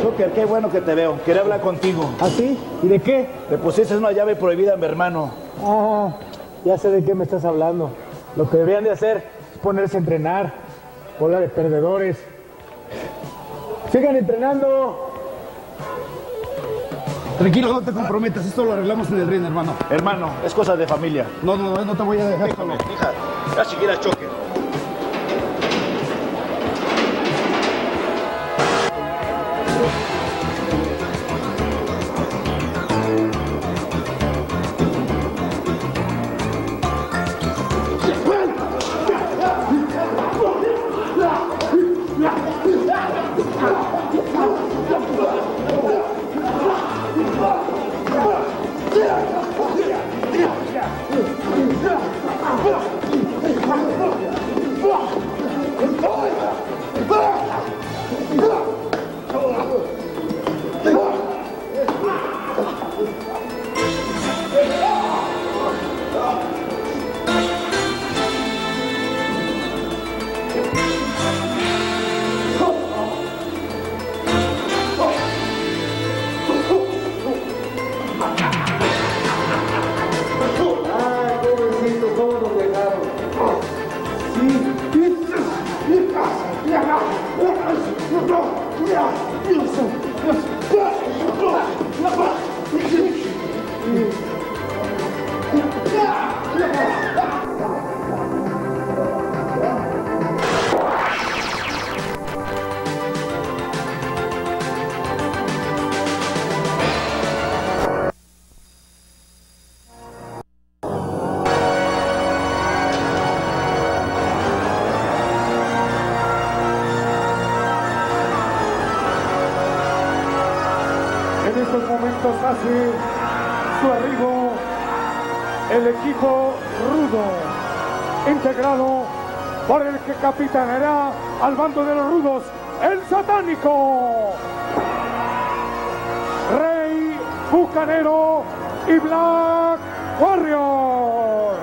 Joker, qué bueno que te veo. Quería hablar contigo. ¿Ah, sí? ¿Y de qué? Le pusiste una llave prohibida a mi hermano. Ah, ya sé de qué me estás hablando. Lo que deberían de hacer es ponerse a entrenar. Bola de perdedores. ¡Sigan entrenando! Tranquilo, no te comprometas. Esto lo arreglamos en el ring, hermano. Hermano, es cosa de familia. No te voy a dejar. Déjame, hija. Ya si quieras choque. En estos momentos hace su arribo el equipo rudo, integrado por el que capitaneará al bando de los rudos, el Satánico, Rey Bucanero y Black Warrior.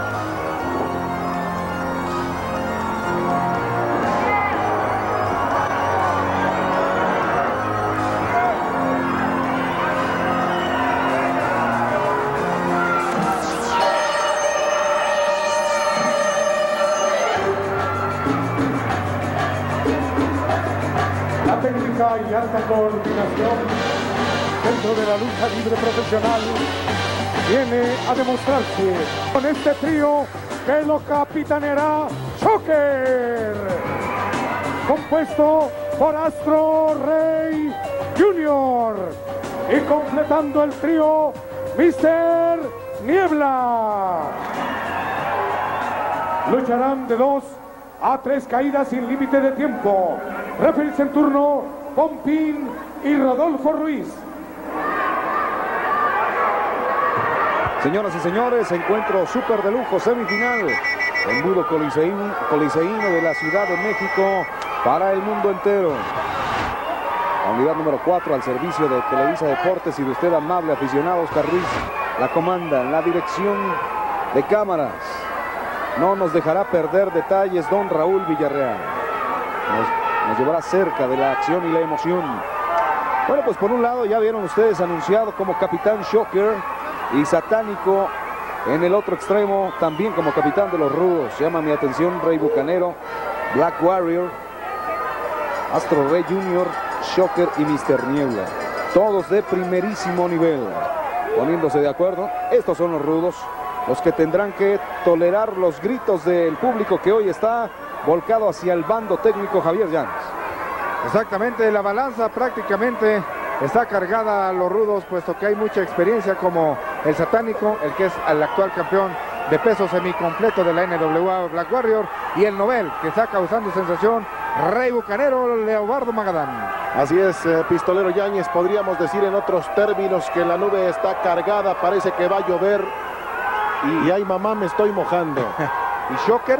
Técnica y alta coordinación dentro de la lucha libre profesional viene a demostrarse con este trío que lo capitaneará Joker, compuesto por Astro Rey Jr. y completando el trío Mr. Niebla. Lucharán de 2 a 3 caídas sin límite de tiempo. Referees en turno, Pompín y Rodolfo Ruiz. Señoras y señores, encuentro súper de lujo semifinal. El Mundo Coliseíno de la Ciudad de México para el mundo entero. La unidad número 4 al servicio de Televisa Deportes y de usted, amable aficionado. Oscar Ruiz la comanda en la dirección de cámaras. No nos dejará perder detalles don Raúl Villarreal. Nos llevará cerca de la acción y la emoción. Bueno, pues por un lado ya vieron ustedes anunciado como capitán Joker y Satánico en el otro extremo también como capitán de los rudos. Llama mi atención Rey Bucanero, Black Warrior, Astro Rey Jr., Joker y Mr. Niebla. Todos de primerísimo nivel. Poniéndose de acuerdo, estos son los rudos, los que tendrán que tolerar los gritos del público que hoy está volcado hacia el bando técnico Javier Llanes. Exactamente, la balanza prácticamente está cargada a los rudos, puesto que hay mucha experiencia, como el Satánico, el que es el actual campeón de peso semicompleto de la NWA, Black Warrior, y el Nobel, que está causando sensación, Rey Bucanero, Leobardo Magadán. Así es, pistolero Yáñez, podríamos decir en otros términos que la nube está cargada, parece que va a llover, y ay mamá, me estoy mojando. ¿Y Joker?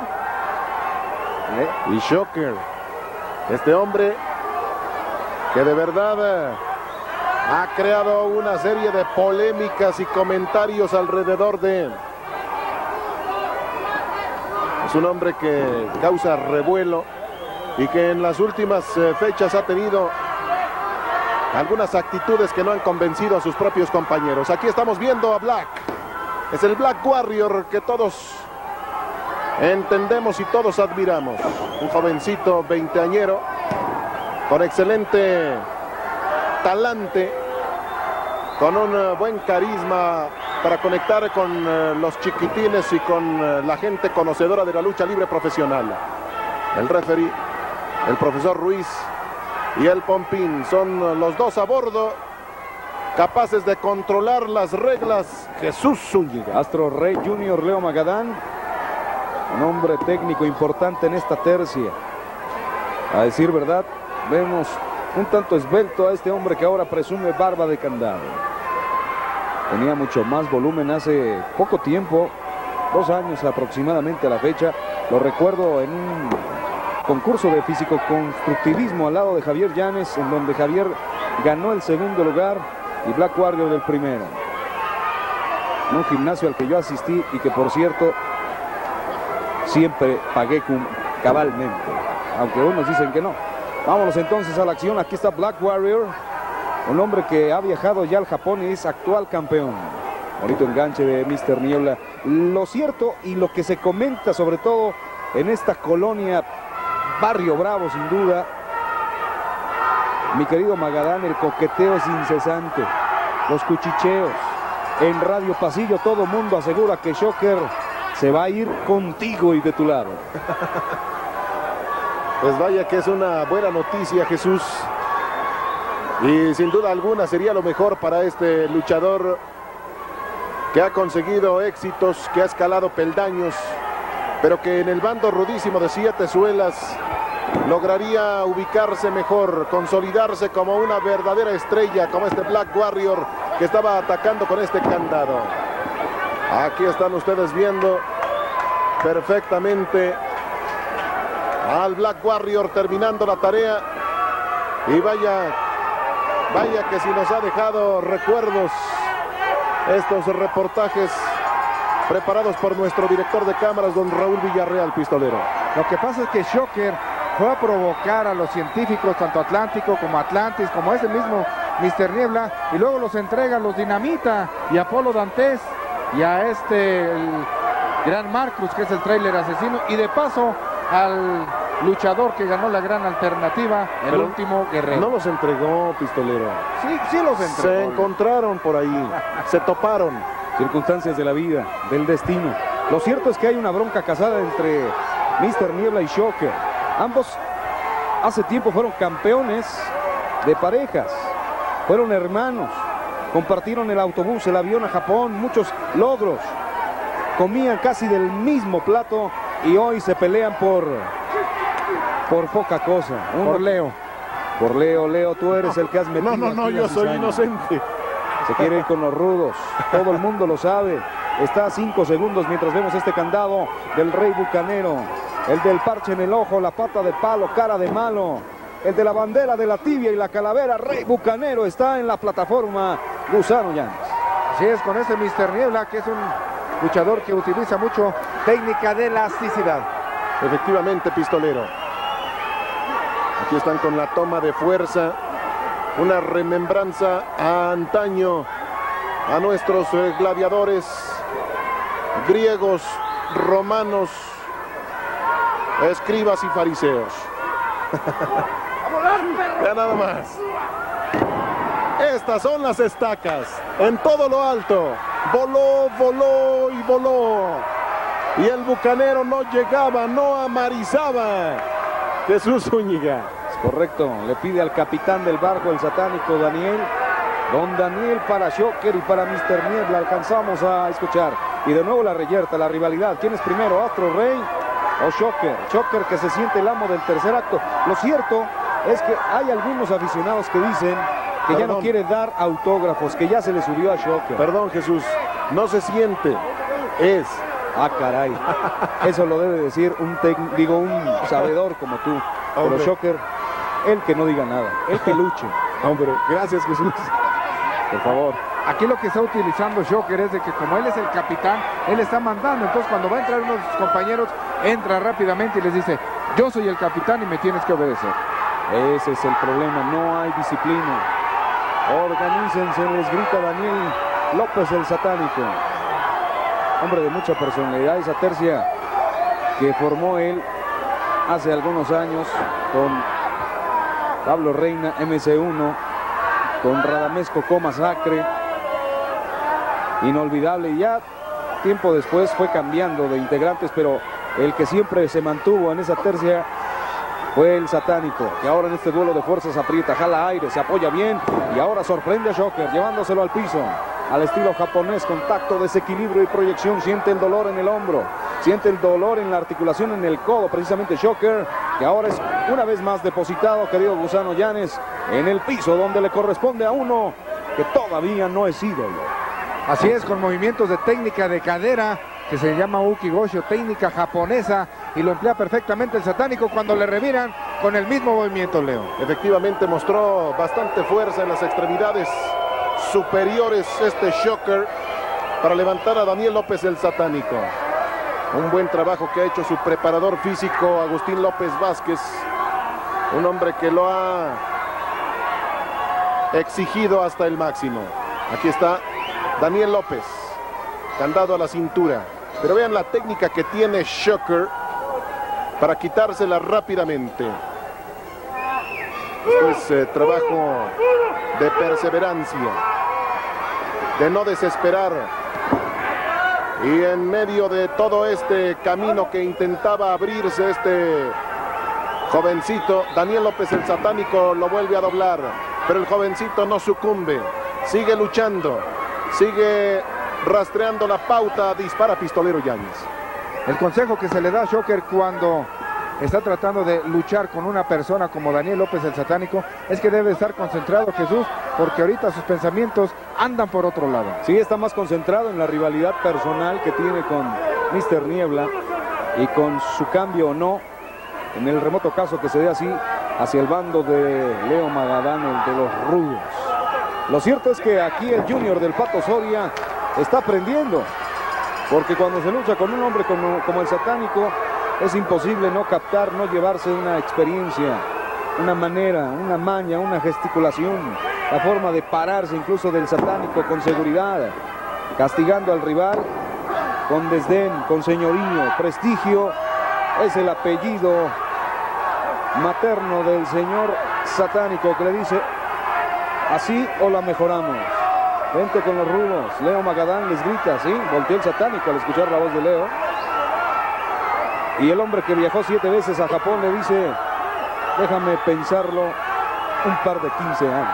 Y Joker, este hombre que de verdad ha creado una serie de polémicas y comentarios alrededor de él. Es un hombre que causa revuelo y que en las últimas fechas ha tenido algunas actitudes que no han convencido a sus propios compañeros. Aquí estamos viendo a Black. Es el Black Warrior que todos entendemos y todos admiramos. Un jovencito veinteañero con excelente talante, con un buen carisma para conectar con los chiquitines y con la gente conocedora de la lucha libre profesional. El referee, el profesor Ruiz y el Pompín son los dos a bordo, capaces de controlar las reglas. Jesús Zúñiga. Astro Rey Junior Leo Magadán, un hombre técnico importante en esta tercia. A decir verdad, vemos un tanto esbelto a este hombre que ahora presume barba de candado. Tenía mucho más volumen hace poco tiempo, 2 años aproximadamente a la fecha. Lo recuerdo en un concurso de físico-constructivismo al lado de Javier Llanes, en donde Javier ganó el segundo lugar y Black Warrior del primero. En un gimnasio al que yo asistí y que, por cierto, siempre pagué cabalmente, aunque unos dicen que no. Vámonos entonces a la acción. Aquí está Black Warrior, un hombre que ha viajado ya al Japón y es actual campeón. Bonito enganche de Mr. Niebla. Lo cierto y lo que se comenta sobre todo en esta colonia Barrio Bravo, sin duda, mi querido Magadán, el coqueteo es incesante, los cuchicheos. En Radio Pasillo todo mundo asegura que Shocker se va a ir contigo y de tu lado. Pues vaya que es una buena noticia, Jesús. Y sin duda alguna sería lo mejor para este luchador que ha conseguido éxitos, que ha escalado peldaños, pero que en el bando rudísimo de 7 suelas lograría ubicarse mejor, consolidarse como una verdadera estrella, como este Black Warrior que estaba atacando con este candado. Aquí están ustedes viendo perfectamente al Black Warrior terminando la tarea. Y vaya que si nos ha dejado recuerdos estos reportajes preparados por nuestro director de cámaras, don Raúl Villarreal, pistolero. Lo que pasa es que Shocker fue a provocar a los científicos, tanto Atlántico como Atlantis, como ese mismo Mr. Niebla, y luego los entrega, los dinamita, y Apolo Dantes, y a el gran Marcus, que es el trailer asesino, y de paso al luchador que ganó la gran alternativa, el último guerrero. No los entregó, pistolero. Sí los entregó. Se encontraron por ahí, se toparon. Circunstancias de la vida, del destino. Lo cierto es que hay una bronca casada entre Mr. Niebla y Shocker. Ambos hace tiempo fueron campeones de parejas, fueron hermanos, compartieron el autobús, el avión a Japón, muchos logros, comían casi del mismo plato y hoy se pelean por poca cosa. Por Leo. Por Leo, tú eres el que has metido. No, yo soy inocente. Se quiere ir con los rudos, todo el mundo lo sabe. Está a 5 segundos mientras vemos este candado del Rey Bucanero. El del parche en el ojo, la pata de palo, cara de malo. El de la bandera de la tibia y la calavera, Rey Bucanero, está en la plataforma Gusano Llanes. Así es, con este Mr. Niebla, que es un luchador que utiliza mucho técnica de elasticidad. Efectivamente, pistolero. Aquí están con la toma de fuerza, una remembranza a antaño, a nuestros gladiadores griegos, romanos, escribas y fariseos. Ya nada más. Estas son las estacas, en todo lo alto. Voló y voló. Y el bucanero no llegaba, no amarizaba. Jesús Zúñiga. Es correcto, le pide al capitán del barco, el satánico Daniel. Don Daniel para Shocker y para Mr. Niebla. Alcanzamos a escuchar. Y de nuevo la reyerta, la rivalidad. ¿Quién es primero, Astro Rey o Shocker? Shocker, que se siente el amo del tercer acto. Lo cierto es que hay algunos aficionados que dicen que ya no quiere dar autógrafos, que ya se le subió a Shocker. Perdón, Jesús, no se siente, es. Ah, caray. Eso lo debe decir un sabedor como tú. Pero Shocker, él que no diga nada, él que luche. Hombre, gracias, Jesús. Por favor. Aquí lo que está utilizando Shocker es de que como él es el capitán, él está mandando. Entonces cuando va a entrar uno de sus compañeros, entra rápidamente y les dice: yo soy el capitán y me tienes que obedecer. Ese es el problema, no hay disciplina. Organícense, les grita Daniel López el Satánico. Hombre de mucha personalidad, esa tercia que formó él hace algunos años con Pablo Reina, MC1, con Radamés Cocó Masacre. Inolvidable, y ya tiempo después fue cambiando de integrantes, pero el que siempre se mantuvo en esa tercia fue el Satánico, que ahora en este duelo de fuerzas aprieta, jala aire, se apoya bien y ahora sorprende a Shocker llevándoselo al piso, al estilo japonés, contacto, desequilibrio y proyección. Siente el dolor en el hombro, siente el dolor en la articulación en el codo, precisamente Shocker, que ahora es una vez más depositado, querido Gusano Llanes, en el piso donde le corresponde a uno que todavía no es ídolo. Así es, con movimientos de técnica de cadera, que se llama Ukigosho, técnica japonesa, y lo emplea perfectamente el Satánico cuando le reviran con el mismo movimiento, Leo. Efectivamente mostró bastante fuerza en las extremidades superiores este Shocker para levantar a Daniel López el Satánico. Un buen trabajo que ha hecho su preparador físico, Agustín López Vázquez, un hombre que lo ha exigido hasta el máximo. Aquí está Daniel López, candado a la cintura, pero vean la técnica que tiene Shocker para quitársela rápidamente. Esto es trabajo de perseverancia, de no desesperar, y en medio de todo este camino que intentaba abrirse este jovencito, Daniel López el Satánico lo vuelve a doblar, pero el jovencito no sucumbe, sigue luchando, sigue rastreando la pauta, dispara Pistolero Yáñez. El consejo que se le da a Shocker cuando está tratando de luchar con una persona como Daniel López el Satánico es que debe estar concentrado, Jesús, porque ahorita sus pensamientos andan por otro lado. Sí, está más concentrado en la rivalidad personal que tiene con Mr. Niebla y con su cambio o no, en el remoto caso que se dé así, hacia el bando de Leo Magadán, el de los rudos. Lo cierto es que aquí el Junior del Pato Soria está aprendiendo, porque cuando se lucha con un hombre como el Satánico, es imposible no captar, no llevarse una experiencia, una manera, una maña, una gesticulación, la forma de pararse incluso del Satánico con seguridad, castigando al rival con desdén, con señorío, prestigio. Es el apellido materno del señor Satánico, que le dice: así o la mejoramos. Vente con los rudos. Leo Magadán les grita, ¿sí? Volteó el Satánico al escuchar la voz de Leo. Y el hombre que viajó 7 veces a Japón le dice: déjame pensarlo un par de 15 años.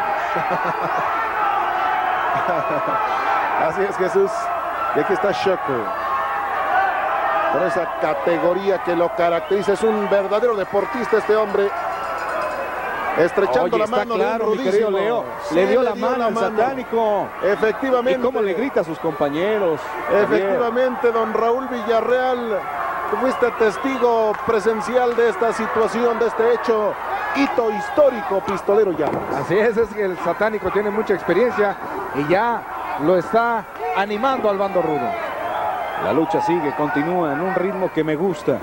Así es, Jesús. Y aquí está Shocker, con esa categoría que lo caracteriza. Es un verdadero deportista este hombre. Estrechando la mano, claro, mi querido Leo. Sí, le dio la mano al Satánico. Efectivamente. Y cómo le grita a sus compañeros. Efectivamente, don Raúl Villarreal, tú fuiste testigo presencial de esta situación, de este hecho, hito histórico, Pistolero Llanes. Así es que el Satánico tiene mucha experiencia y ya lo está animando al bando rudo. La lucha sigue, continúa en un ritmo que me gusta.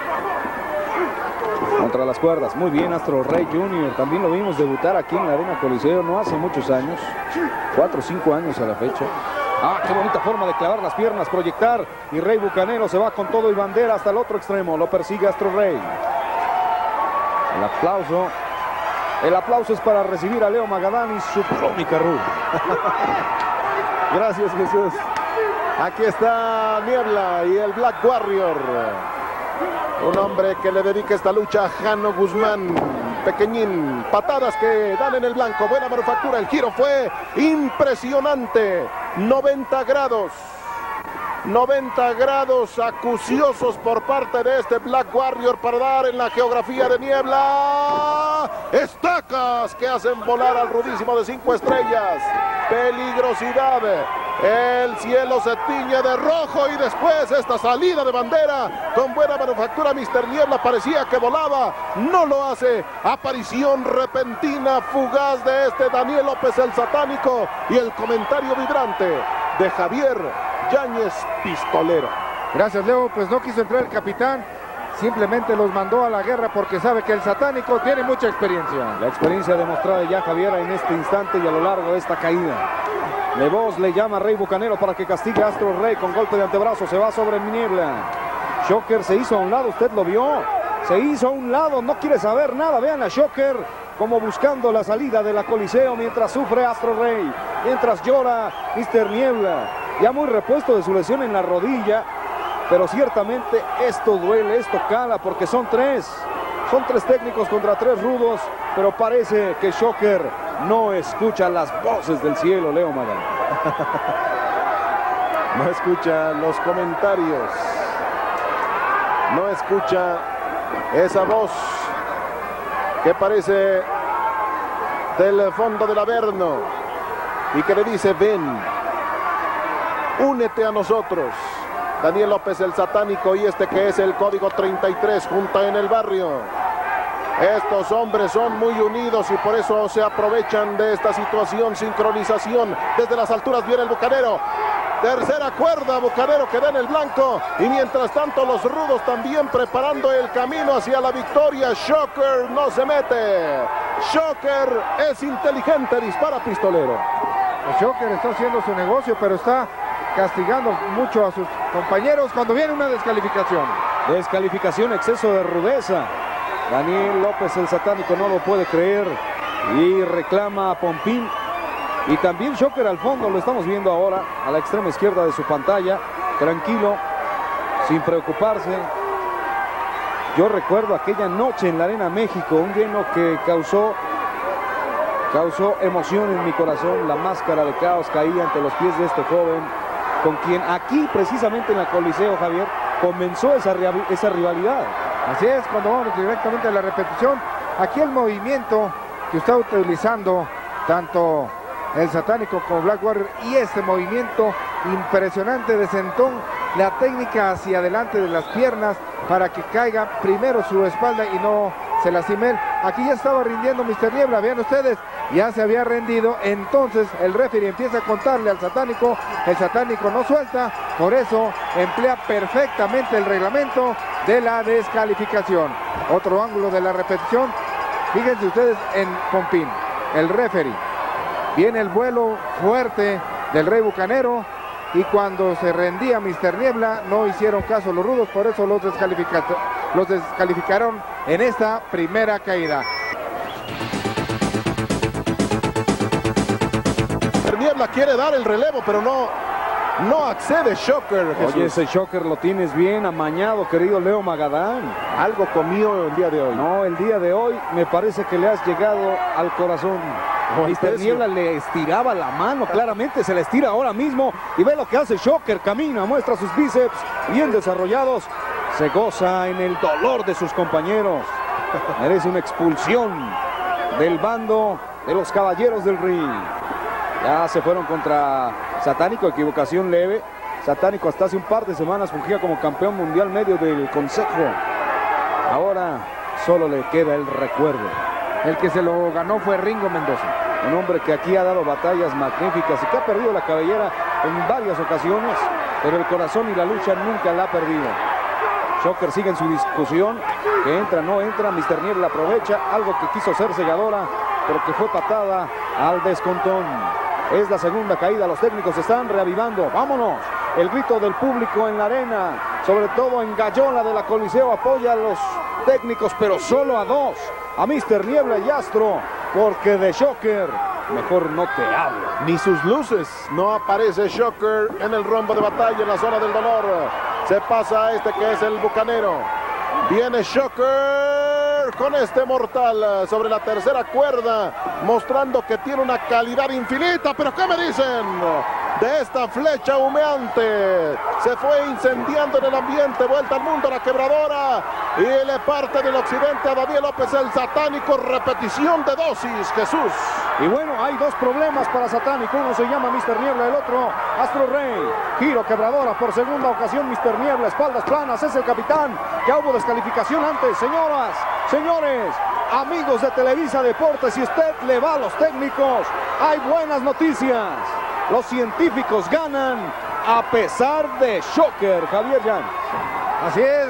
Contra las cuerdas, muy bien Astro Rey Jr. También lo vimos debutar aquí en la Arena Coliseo no hace muchos años, 4 o 5 años a la fecha. Ah, qué bonita forma de clavar las piernas, proyectar, y Rey Bucanero se va con todo y bandera hasta el otro extremo, lo persigue Astro Rey. El aplauso es para recibir a Leo Magadán y su crónica ruda. Gracias, Jesús. Aquí está Niebla y el Black Warrior. Un hombre que le dedica esta lucha a Jano Guzmán, pequeñín. Patadas que dan en el blanco, buena manufactura. El giro fue impresionante. 90 grados. 90 grados acuciosos por parte de este Black Warrior para dar en la geografía de Niebla. Estacas que hacen volar al rudísimo de 5 estrellas. Peligrosidad. El cielo se tiñe de rojo y después esta salida de bandera con buena manufactura. Mr. Niebla parecía que volaba, no lo hace. Aparición repentina, fugaz de este Daniel López el Satánico y el comentario vibrante de Javier Yáñez Pistolero. Gracias, Leo. Pues no quiso entrar el capitán. simplemente los mandó a la guerra porque sabe que el satánico tiene mucha experiencia. La experiencia demostrada ya, Javier, en este instante y a lo largo de esta caída. Levos le llama a Rey Bucanero para que castigue a Astro Rey con golpe de antebrazo. Se va sobre Niebla. Shocker se hizo a un lado, usted lo vio. Se hizo a un lado, no quiere saber nada. Vean a Shocker como buscando la salida de la Coliseo mientras sufre Astro Rey. Mientras llora Mr. Niebla. Ya muy repuesto de su lesión en la rodilla. Pero ciertamente esto duele, esto cala, porque son tres. Son tres técnicos contra tres rudos. Pero parece que Shocker no escucha las voces del cielo, Leo Magal. No escucha los comentarios. No escucha esa voz que parece del fondo del Averno y que le dice: ven, únete a nosotros. Daniel López, el satánico, y este que es el código 33, junta en el barrio. Estos hombres son muy unidos y por eso se aprovechan de esta situación. Sincronización desde las alturas, viene el bucanero. Tercera cuerda, Bucanero que da en el blanco. Y mientras tanto los rudos también preparando el camino hacia la victoria. Shocker no se mete. Shocker es inteligente, dispara pistolero. El Shocker está haciendo su negocio, pero está castigando mucho a sus compañeros cuando viene una descalificación. Descalificación, exceso de rudeza. Daniel López, el satánico, no lo puede creer y reclama a Pompín. Y también Shocker al fondo, lo estamos viendo ahora a la extrema izquierda de su pantalla, tranquilo, sin preocuparse. Yo recuerdo aquella noche en la Arena México, un lleno que causó emoción en mi corazón. La máscara de caos caía ante los pies de este joven, con quien aquí precisamente en la Coliseo, Javier, comenzó esa rivalidad. Así es, cuando vamos directamente a la repetición, aquí el movimiento que está utilizando tanto el satánico como Black Warrior, y este movimiento impresionante de sentón, la técnica hacia adelante de las piernas para que caiga primero su espalda y no se lastime él. Aquí ya estaba rindiendo Mr. Niebla, vean ustedes, ya se había rendido. Entonces el referee empieza a contarle al satánico, el satánico no suelta, por eso emplea perfectamente el reglamento de la descalificación. Otro ángulo de la repetición, fíjense ustedes en Pompín, el referee. Viene el vuelo fuerte del Rey Bucanero y cuando se rendía Mr. Niebla no hicieron caso los rudos, por eso los descalificaron en esta primera caída. Mr. Niebla quiere dar el relevo, pero no accede Shocker. Jesús. Oye, ese Shocker lo tienes bien amañado, querido Leo Magadán. Algo comió el día de hoy. No, el día de hoy me parece que le has llegado al corazón. Mr. Niebla le estiraba la mano, claramente se la estira ahora mismo. Y ve lo que hace Shocker, camina, muestra sus bíceps bien desarrollados. Se goza en el dolor de sus compañeros. Merece una expulsión del bando de los Caballeros del Ring. Ya se fueron contra Satánico, equivocación leve. Satánico hasta hace un par de semanas fungía como campeón mundial medio del Consejo. Ahora solo le queda el recuerdo. El que se lo ganó fue Ringo Mendoza. Un hombre que aquí ha dado batallas magníficas y que ha perdido la cabellera en varias ocasiones, pero el corazón y la lucha nunca la ha perdido. Shocker sigue en su discusión, que entra, no entra. Mr. Niebla aprovecha algo que quiso ser Segadora, pero que fue patada al descontón. Es la segunda caída, los técnicos están reavivando. ¡Vámonos! El grito del público en la arena, sobre todo en Gallola de la Coliseo, apoya a los técnicos, pero solo a dos, a Mr. Niebla y Astro, porque de Shocker mejor no te hablo. Ni sus luces, no aparece Shocker en el rombo de batalla, en la zona del dolor. Se pasa a este que es el Bucanero. Viene Shocker con este mortal sobre la tercera cuerda, mostrando que tiene una calidad infinita. Pero ¿qué me dicen de esta flecha humeante? Se fue incendiando en el ambiente, vuelta al mundo la quebradora y le parte del occidente a Daniel López, el satánico. Repetición de dosis, Jesús. Y bueno, hay dos problemas para Satánico. Uno se llama Mr. Niebla, el otro Astro Rey. Giro quebradora por segunda ocasión. Mr. Niebla, espaldas planas, es el capitán. Ya hubo descalificación antes. Señoras, señores, amigos de Televisa Deportes, si usted le va a los técnicos, hay buenas noticias. Los científicos ganan a pesar de Shocker, Javier Jan. Así es,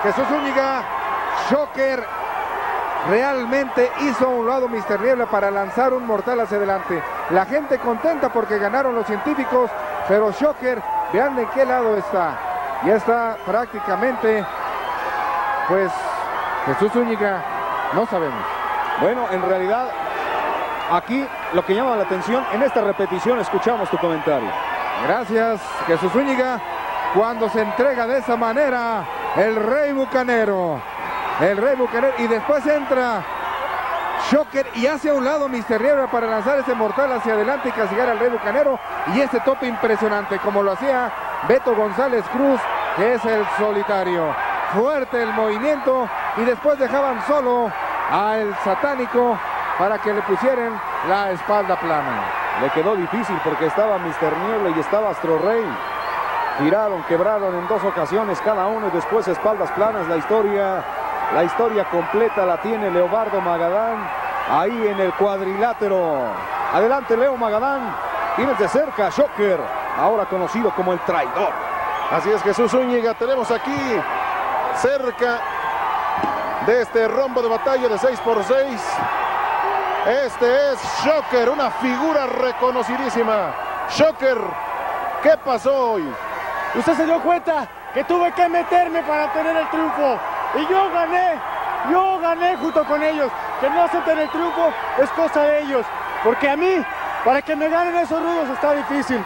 Jesús Zúñiga. Shocker realmente hizo a un lado Mr. Niebla para lanzar un mortal hacia adelante. La gente contenta porque ganaron los científicos, pero Shocker, vean de qué lado está. Ya está prácticamente, pues, Jesús Zúñiga, no sabemos. Bueno, en realidad, aquí lo que llama la atención, en esta repetición escuchamos tu comentario. Gracias, Jesús Zúñiga, cuando se entrega de esa manera el Rey Bucanero. El Rey Bucanero, y después entra Shocker y hace a un lado Mr. Niebla para lanzar ese mortal hacia adelante y castigar al Rey Bucanero. Y ese tope impresionante, como lo hacía Beto González Cruz, que es el solitario. Fuerte el movimiento, y después dejaban solo al satánico para que le pusieran la espalda plana. Le quedó difícil porque estaba Mr. Niebla y estaba Astro Rey. Giraron, quebraron en 2 ocasiones cada uno y después espaldas planas. La historia completa la tiene Leobardo Magadán ahí en el cuadrilátero. Adelante, Leo Magadán. Tienes de cerca a Shocker, ahora conocido como el traidor. Así es, Jesús Zúñiga, tenemos aquí cerca de este rombo de batalla de 6x6. Este es Shocker, una figura reconocidísima. Shocker, ¿qué pasó hoy? Usted se dio cuenta que tuve que meterme para tener el triunfo. Y yo gané junto con ellos. Que no acepten el triunfo es cosa de ellos. Porque a mí, para que me ganen esos rudos está difícil.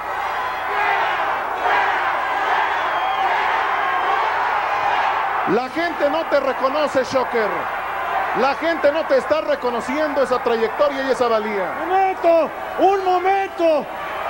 La gente no te reconoce, Shocker. La gente no te está reconociendo esa trayectoria y esa valía. ¡Un momento!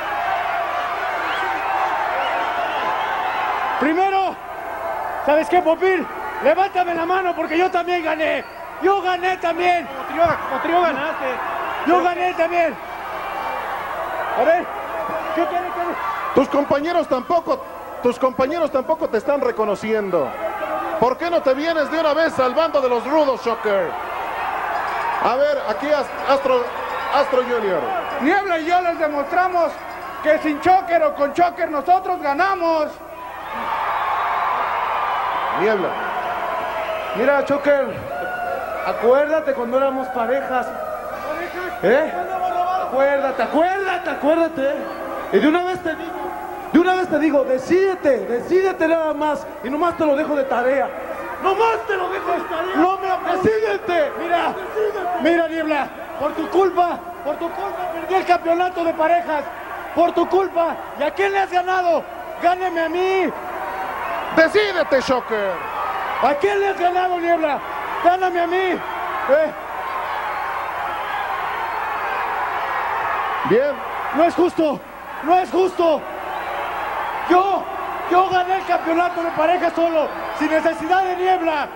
Primero, ¿sabes qué, Popín? Levántame la mano porque yo también gané. Yo gané también. Como trío ganaste. Yo gané también. A ver, ¿qué tiene que ver? Tus compañeros tampoco te están reconociendo. ¿Por qué no te vienes de una vez al bando de los rudos, Shocker? A ver, aquí Astro Junior. Niebla y yo les demostramos que sin Shocker o con Shocker nosotros ganamos. Niebla. Mira, Shocker, acuérdate cuando éramos parejas. Acuérdate. Y de una vez te digo, decídete nada más. Y nomás te lo dejo de tarea. Decídete. Mira, Niebla, por tu culpa perdí el campeonato de parejas. Por tu culpa. ¿Y a quién le has ganado? Gáneme a mí. Decídete, Shocker. ¿A quién le has ganado, Niebla? Gáname a mí. Bien. No es justo. Yo gané el campeonato de pareja solo, sin necesidad de Niebla.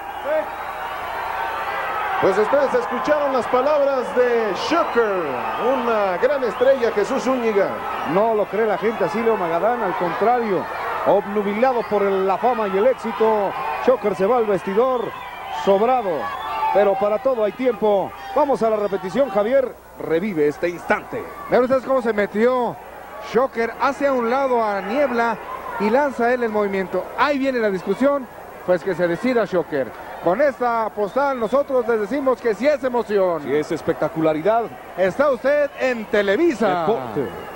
Pues ustedes escucharon las palabras de Shocker, una gran estrella, Jesús Zúñiga. No lo cree la gente así, Leo Magadán, al contrario, obnubilado por la fama y el éxito, Shocker se va al vestidor sobrado, pero para todo hay tiempo. Vamos a la repetición, Javier, revive este instante. Vean ustedes cómo se metió Shocker hacia un lado a Niebla y lanza él el movimiento. Ahí viene la discusión, pues que se decida Shocker. Con esta postal nosotros les decimos que si es emoción, Si es espectacularidad, está usted en Televisa deporte.